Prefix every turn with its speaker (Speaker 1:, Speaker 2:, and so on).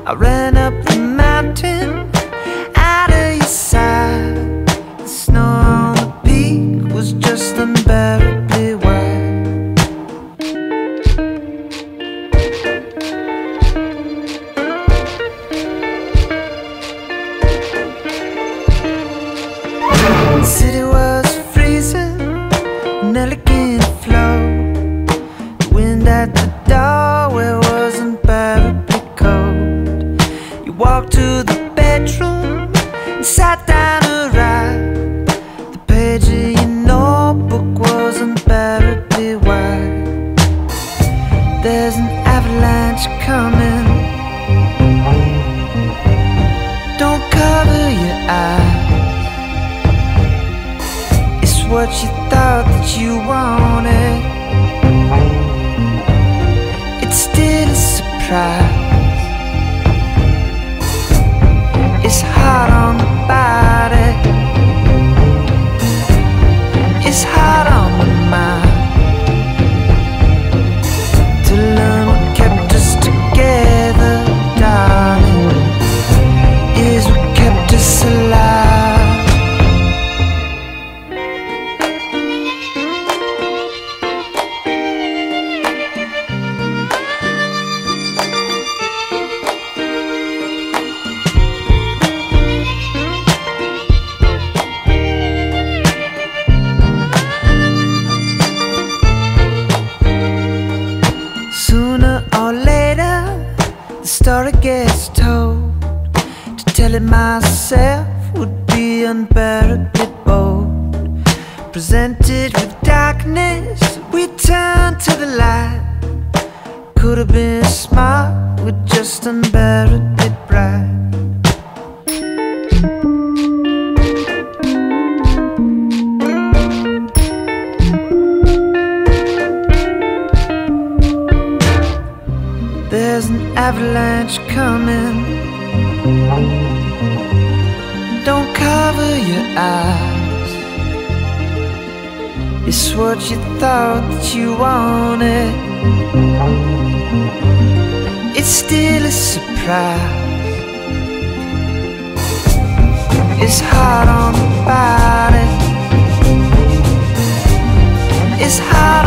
Speaker 1: I ran up the mountain out of your sight. The snow on the peak was just unbearably white. The city was freezing, an elegant flow. The wind at the doorway was unbearably cold. You walked to the bedroom and sat down to write. The page of your notebook was unbearably wide. There's an avalanche coming. Don't cover your eyes. It's what you thought that you wanted. It's still a surprise. It's hard on the body. It's hard on the mind. To learn what kept us together, darling, is what kept us alive. Sooner or later, the story gets told. To tell it myself would be unbearably bold. Presented with darkness, we turn to the light. Could have been smart, we're just unbearably bright. There's an avalanche coming. Don't cover your eyes. It's what you thought that you wanted. It's still a surprise. It's hard on the body. It's hard